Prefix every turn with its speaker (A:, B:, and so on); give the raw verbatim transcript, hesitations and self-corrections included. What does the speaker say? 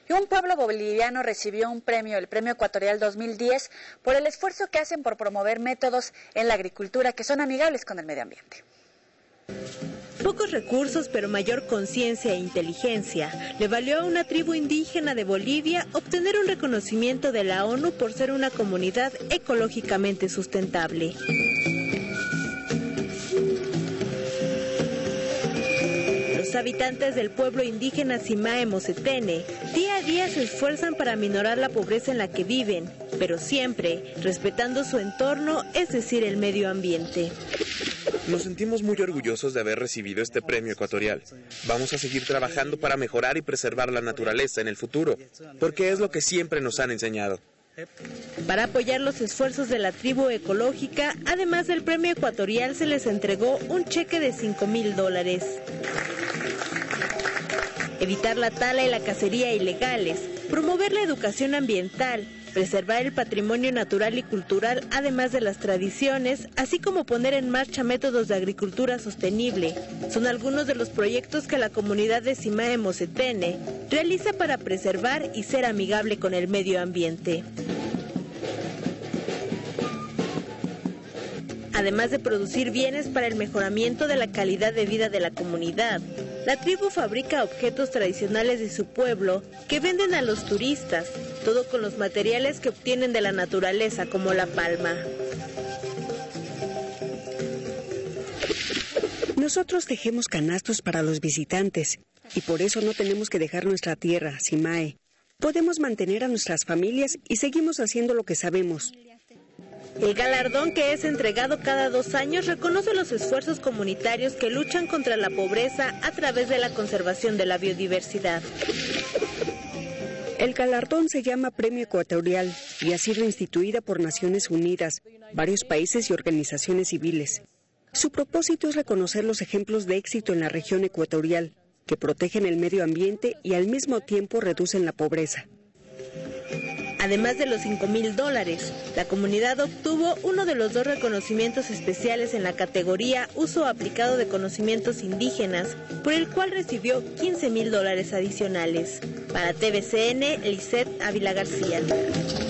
A: y un pueblo boliviano recibió un premio, el Premio Ecuatorial dos mil diez, por el esfuerzo que hacen por promover métodos en la agricultura que son amigables con el medio ambiente.
B: Pocos recursos, pero mayor conciencia e inteligencia, le valió a una tribu indígena de Bolivia obtener un reconocimiento de la ONU por ser una comunidad ecológicamente sustentable. Los habitantes del pueblo indígena Simae Mosetene día a día se esfuerzan para aminorar la pobreza en la que viven, pero siempre respetando su entorno, es decir, el medio ambiente.
C: Nos sentimos muy orgullosos de haber recibido este premio ecuatorial. Vamos a seguir trabajando para mejorar y preservar la naturaleza en el futuro, porque es lo que siempre nos han enseñado.
B: Para apoyar los esfuerzos de la tribu ecológica, además del premio ecuatorial, se les entregó un cheque de cinco mil dólares. Evitar la tala y la cacería ilegales, promover la educación ambiental, preservar el patrimonio natural y cultural, además de las tradiciones, así como poner en marcha métodos de agricultura sostenible, son algunos de los proyectos que la comunidad de Simae Mosetene realiza para preservar y ser amigable con el medio ambiente. Además de producir bienes para el mejoramiento de la calidad de vida de la comunidad, la tribu fabrica objetos tradicionales de su pueblo que venden a los turistas, todo con los materiales que obtienen de la naturaleza, como la palma.
D: Nosotros tejemos canastos para los visitantes y por eso no tenemos que dejar nuestra tierra, Simae. Podemos mantener a nuestras familias y seguimos haciendo lo que sabemos.
B: El galardón, que es entregado cada dos años, reconoce los esfuerzos comunitarios que luchan contra la pobreza a través de la conservación de la biodiversidad.
D: El galardón se llama Premio Ecuatorial y ha sido instituida por Naciones Unidas, varios países y organizaciones civiles. Su propósito es reconocer los ejemplos de éxito en la región ecuatorial, que protegen el medio ambiente y al mismo tiempo reducen la pobreza.
B: Además de los cinco mil dólares, la comunidad obtuvo uno de los dos reconocimientos especiales en la categoría Uso Aplicado de Conocimientos Indígenas, por el cual recibió quince mil dólares adicionales. Para T V C N, Lisette Ávila García.